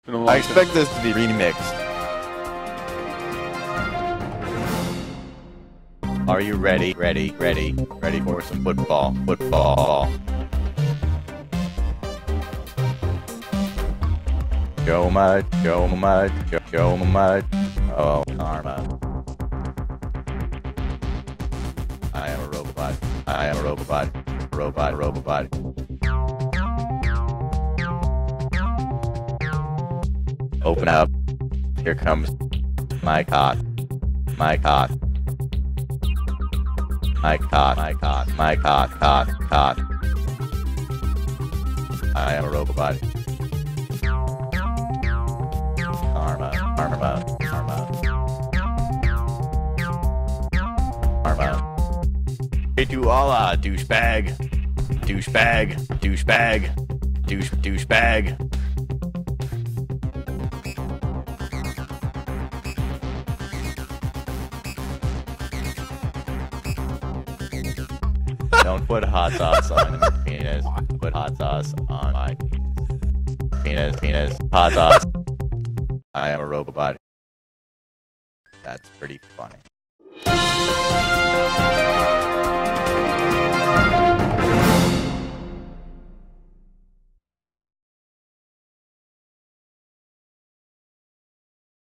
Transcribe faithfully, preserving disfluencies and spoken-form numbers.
I expect this to be remixed. Are you ready? Ready, ready, ready for some football? Football. Joe Mud, Joe Mud, Joe, Joe Mud. Oh, karma. I am a robot. I am a robot. Robot, robot. Open up. Here comes my cock. My cock. My cock, my cock, my cock, cock, cock. I am a robot. Karma, karma, karma. Karma. Hey, do Allah, douchebag. Douchebag, douchebag, douche, douchebag. Don't put hot sauce on your penis. Put hot sauce on my penis. Penis. Hot sauce. I am a robot. That's pretty funny.